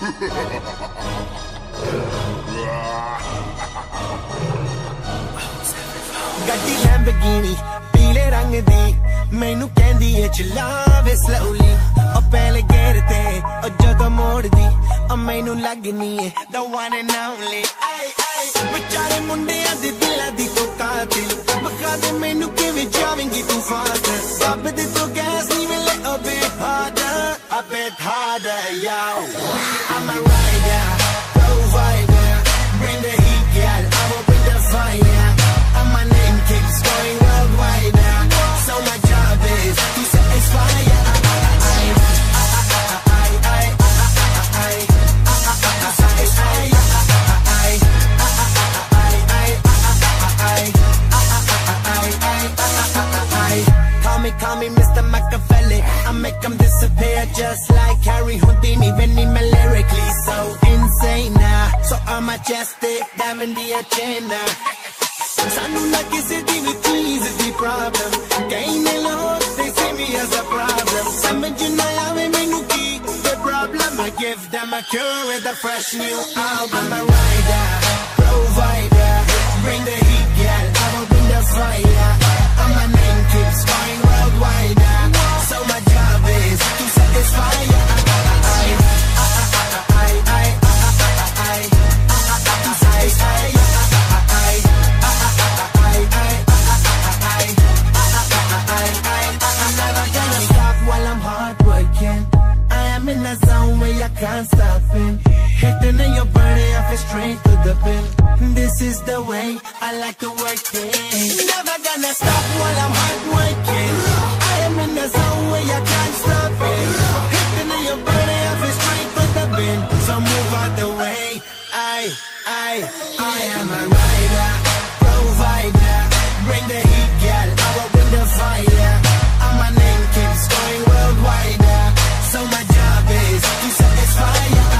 ਗੱਡੀ ਲੈਂਬਰਗਿਨੀ ਪੀਲੇ ਰੰਗ ਦੀ ਮੈਨੂੰ ਕਹਿੰਦੀ ਏ ਚਲਾਵੇ slowly ਉਹ ਪਹਿਲੇ ਗੇਰ ਤੇ ਉਹ ਜਦੋਂ ਮੋੜਦੀ ਉਹ ਮੈਨੂੰ ਲੱਗਨੀ ਏ the one and only ਵਿਚਾਰੇ ਮੁੰਡਿਆਂ ਦੇ ਦਿਲਾਂ ਦੀ ਤੂੰ ਕਾਤਿਲ ਬਖਾ ਦੇ ਮੈਨੂੰ ਕਿਵੇਂ ਜਾਵੇਂਗੀ ਤੂੰ ਫਾਸਟ ਰੱਬ ਦੇ ਤੋਂ ਗੈਸ ਨਹੀਂ ਮਿਲੇ a bit harder yo I'm a rider provider bring the heat girl I will bring the fire and my name keeps going worldwide so my job is to satisfy Call me Mr. Machiavelli I make them disappear just like Harry Houdini Benny me lyrically so insane now So I'm majestic, diamond the agenda Sanu na kisi di with cheese the problem Gain alone, they see me as a problem Samajh na aave mainu ki the problem I give them a cure with a fresh new album I'm a rider, provider Bring the heat, girl, I will bring the fire And my name keeps going worldwide So my job is to satisfy Can't stop it. Hitting in your body, I feel straight to the pin. This is the way I like to work it. Never gonna stop while I'm hard working. I am in the zone where you can't stop it. Hitting in your body, I feel straight to the pin. So move out the way. I am a rider, provider. Bring the heat, girl. I will bring the fire. And my name keeps going worldwide. So my job is to satisfy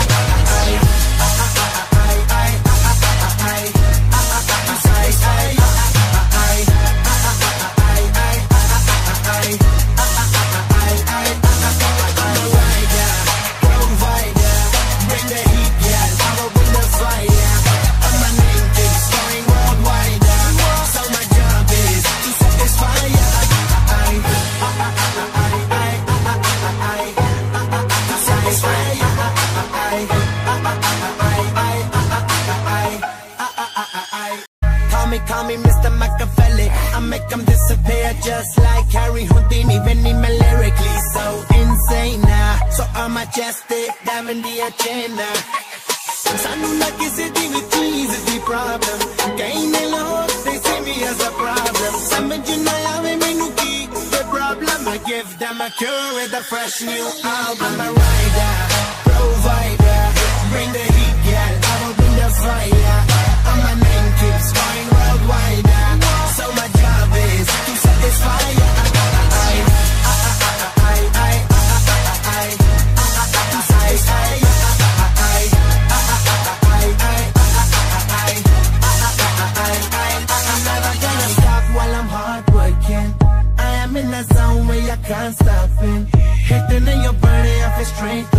Call me Mr. Machiavelli I make them disappear just like Harry Houdini Benny me lyrically so insane now So I'm majestic, diamond the agenda Sanu na kisi di with cheese is the problem Gain alone, they see me as a problem Samajh na aave mainu ki the problem I give them a cure with a fresh new album I'm a rider, provider Bring the heat, girl, I will bring the fire And my name keeps going worldwide So my job is to satisfy I'm never gonna stop while I'm hard working I am in a zone where you can't stop it Hitting in your body, I feel straight